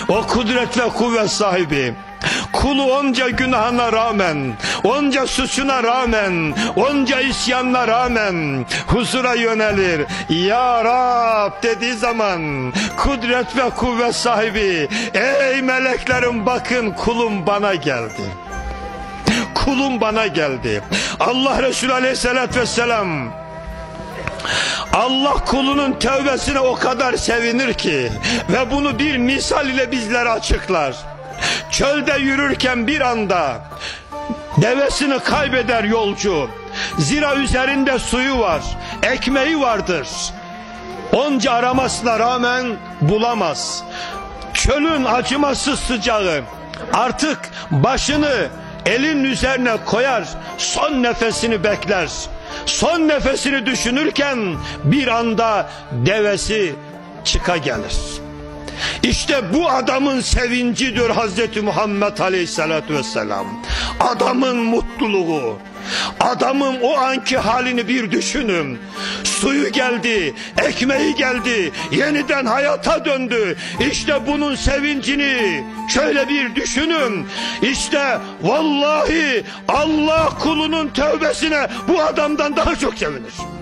O kudret ve kuvvet sahibi kulu onca günahına rağmen, onca suçuna rağmen, onca isyanına rağmen huzura yönelir. Ya Rab dediği zaman kudret ve kuvvet sahibi, ey meleklerim bakın kulum bana geldi. Kulum bana geldi. Allah Resulü Aleyhisselatü Vesselam, Allah kulunun tövbesine o kadar sevinir ki ve bunu bir misal ile bizlere açıklar. Çölde yürürken bir anda devesini kaybeder yolcu. Zira üzerinde suyu var, ekmeği vardır. Onca aramasına rağmen bulamaz. Çölün acımasız sıcağı, artık başını elin üzerine koyar, son nefesini bekler. Son nefesini düşünürken bir anda devesi çıka gelir. İşte bu adamın sevincidir Hazreti Muhammed Aleyhisselatü Vesselam. Adamın mutluluğu, adamın o anki halini bir düşünün. Suyu geldi, ekmeği geldi, yeniden hayata döndü. İşte bunun sevincini şöyle bir düşünün. İşte vallahi Allah kulunun tövbesine bu adamdan daha çok sevinir.